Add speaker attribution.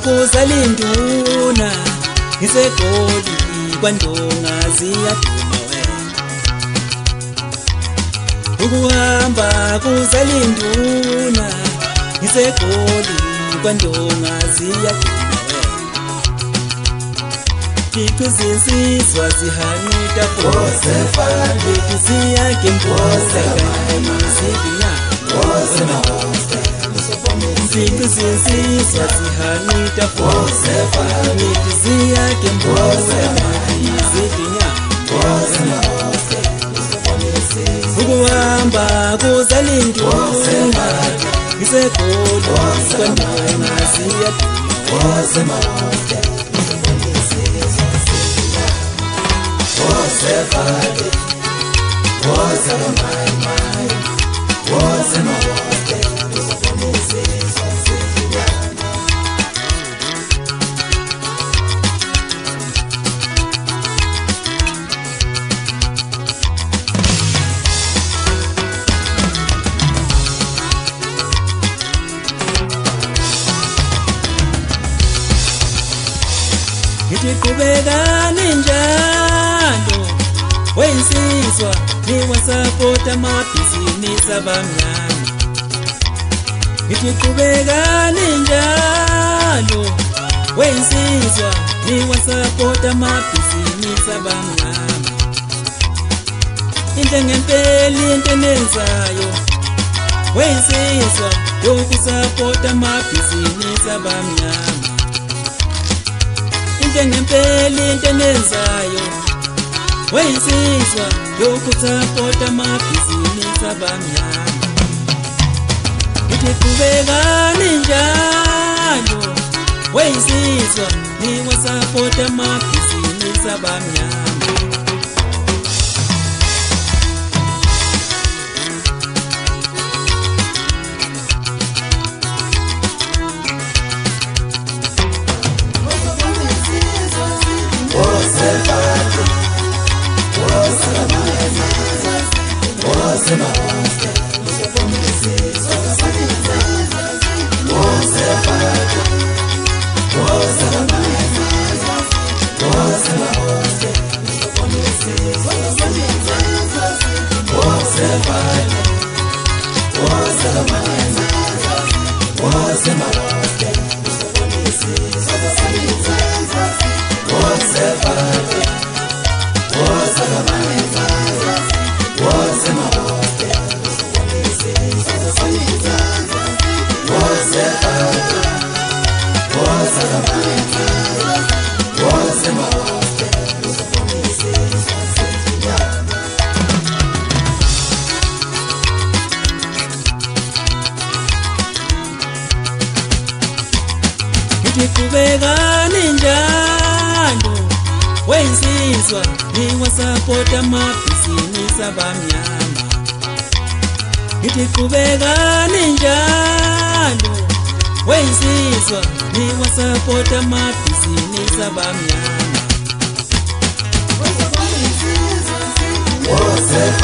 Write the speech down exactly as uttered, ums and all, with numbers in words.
Speaker 1: kuzalinduna ngisegoli kwandonga ziyaduma wena ukuhamba kuzalinduna ngisegoli kwandonga ziyaduma wena Kikuzizizwa zihanuta pose fadi Kiziyake mpose kani zidinya Pose mahoste Kikuzizizwa zihanuta pose fadi Kiziyake mpose kani zidinya Pose mahoste Ukuhamba kuzalinduna Ngisegoli kwandonga ziyaduma Pose mahoste What's that body? What's that my mind? What's that my heart? What's that my sense? What's that? Itikubega ninjalo Wensizwa niwasapota mabhizinisi abamnyama Itikubega ninjalo Wensizwa niwasapota mabhizinisi abamnyama Into ngempela into nenzayo Wensizwa yokusapota mabhizinisi abamnyama Into ngempela into nenzayo Wensizwa yokusapota mabhizinisi abamnyama Itikubeka ninjalo Wensizwa niwasapota mabhizinisi abamnyama What's my heart? What's that body? What's that mind? What's my heart? What's that body? What's that mind? What's my heart? What's that body? What's that mind? What's in my heart? What's that heart? What's in my mind? What's in my heart? Itikubeka ninjalo Wensizwa niwasapota mabhizinisi abamnyama Itikubeka ninjalo Wensizwa niwasapota mabhizinisi abamnyama What's that